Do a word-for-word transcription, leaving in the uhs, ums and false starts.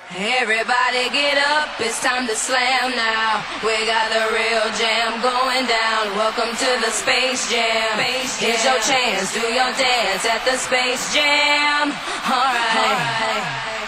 Everybody get up, it's time to slam now. We got the real jam going down. Welcome to the Space Jam. Here's your chance, do your dance at the Space Jam. Alright.